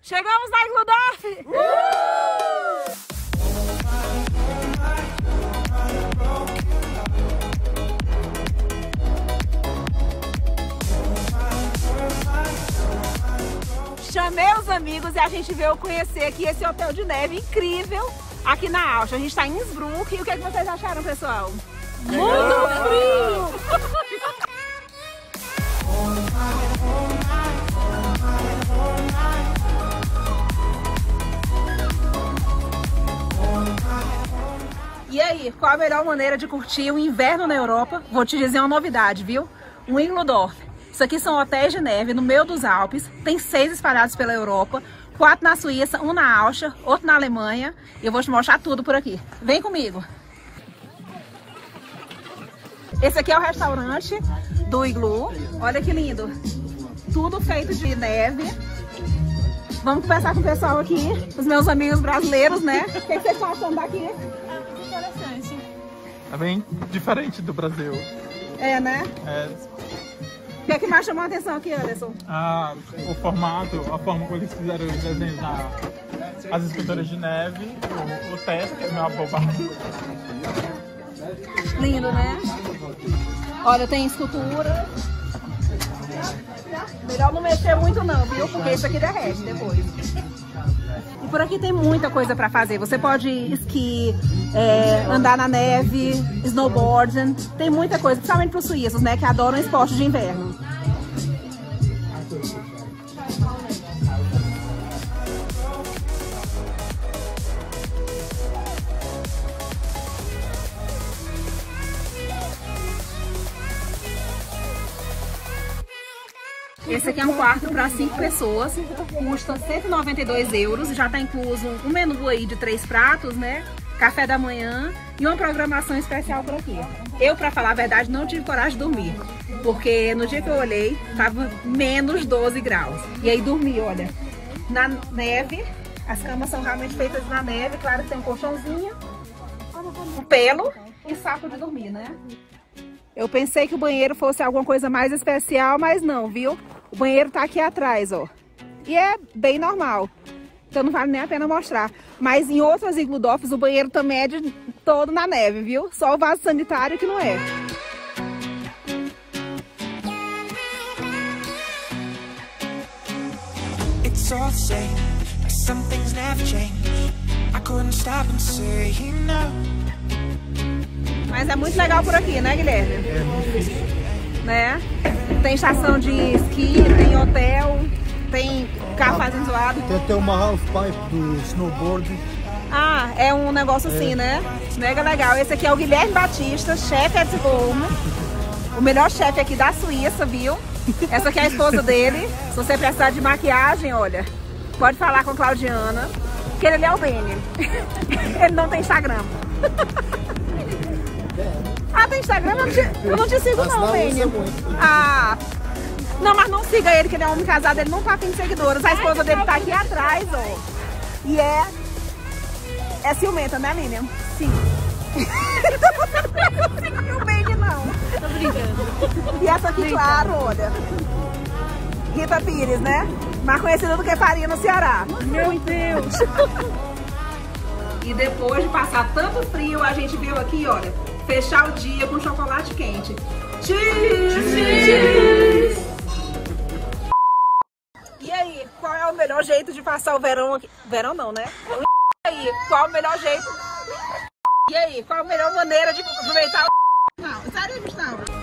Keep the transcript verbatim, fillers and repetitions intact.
Chegamos na Igloo Dorf! Uh! Chamei os amigos e a gente veio conhecer aqui esse hotel de neve incrível aqui na Áustria. A gente está em Innsbruck. E o que, é que vocês acharam, pessoal? Muito frio! E aí, qual a melhor maneira de curtir o inverno na Europa? Vou te dizer uma novidade, viu? Um Igloo Dorf. Isso aqui são hotéis de neve no meio dos Alpes. Tem seis espalhados pela Europa. Quatro na Suíça, um na Áustria, outro na Alemanha. E eu vou te mostrar tudo por aqui. Vem comigo. Esse aqui é o restaurante do Igloo. Olha que lindo. Tudo feito de neve. Vamos conversar com o pessoal aqui. Os meus amigos brasileiros, né? O que vocês estão achando daqui? Interessante. É bem diferente do Brasil. É, né? É. O que é que mais chamou a atenção aqui, Anderson? Ah, o formato, a forma como eles fizeram os desenhos na, as esculturas de neve, o, o teto, que é uma bobagem. Lindo, né? Olha, tem escultura. Melhor não mexer muito não, viu? Porque isso aqui derrete depois. E por aqui tem muita coisa pra fazer. Você pode esqui, é, andar na neve, snowboarding. Tem muita coisa, principalmente para os suíços, né? Que adoram esporte de inverno. Esse aqui é um quarto para cinco pessoas, custa cento e noventa e dois euros, já está incluso um menu aí de três pratos, né? Café da manhã e uma programação especial por aqui. Eu, para falar a verdade, não tive coragem de dormir, porque no dia que eu olhei, tava menos doze graus. E aí dormi, olha, na neve, as camas são realmente feitas na neve, claro que tem um colchãozinho, um pelo e saco de dormir, né? Eu pensei que o banheiro fosse alguma coisa mais especial, mas não, viu? O banheiro tá aqui atrás, ó. E é bem normal. Então não vale nem a pena mostrar. Mas em outras Igloo Dorfs o banheiro também é de todo na neve, viu? Só o vaso sanitário que não é. It's all the same, like some things never change. I couldn't stop and say no. Mas é muito legal por aqui, né, Guilherme? É muito difícil. Né? Tem estação de esqui, tem hotel, tem carro fazendo zoado. Tem até uma half-pipe do snowboard. Ah, é um negócio assim, é. Né? Mega legal. Esse aqui é o Guilherme Batista, chefe Edsholm. O melhor chefe aqui da Suíça, viu? Essa aqui é a esposa dele. Se você precisar de maquiagem, olha, pode falar com a Claudiana, que ele é o Benny. Ele não tem Instagram. Ah, tem Instagram? Eu não te, eu não te sigo não, Benny. Ah, não, mas não siga ele, que ele é um homem casado, ele não tá afim de seguidores. A esposa dele tá aqui atrás, ó. E é... É ciumenta, né, Lilian? Sim. Não o Benny, não. Tô brincando. E essa aqui, claro, olha. Rita Pires, né? Mais conhecida do que farinha no Ceará. Meu Deus. E depois de passar tanto frio, a gente veio aqui, olha, fechar o dia com chocolate quente. Cheers! Cheers! E aí, qual é o melhor jeito de passar o verão aqui? Verão não, né? E aí, qual é o melhor jeito? E aí, qual é a melhor maneira de aproveitar o... Não, sério, Gustavo?